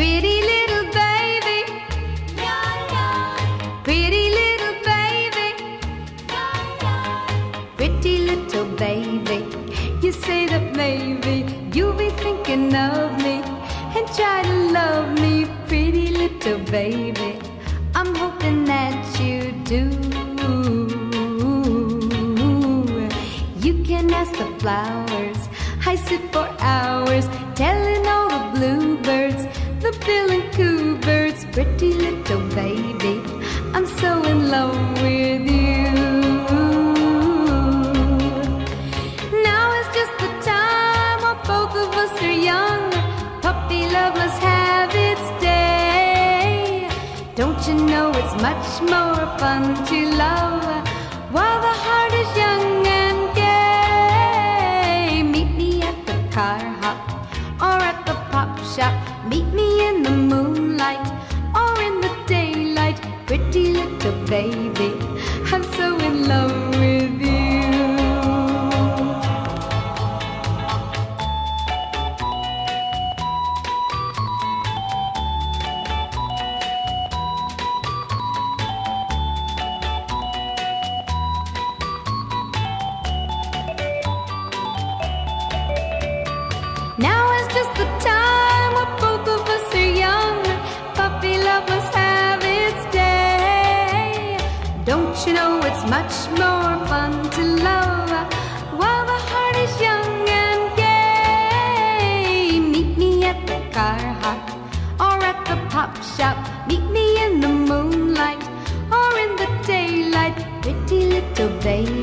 Pretty little baby, pretty little baby, pretty little baby. You say that maybe you'll be thinking of me and try to love me, pretty little baby. I'm hoping that you do. You can ask the flowers, I sit for hours telling all the bluebirds, the bill and coo birds, pretty little baby, I'm so in love with you. Now is just the time while both of us are young, puppy love must have its day. Don't you know it's much more fun to love while the heart is young and gay? Meet me at the car hop or at the pop shop, meet me in the moonlight or in the daylight, pretty little baby, I'm so in love with you. Now is just the time where both of us are young, puppy love must have its day. Don't you know it's much more fun to love while the heart is young and gay? Meet me at the car hop or at the pop shop, meet me in the moonlight or in the daylight, pretty little baby,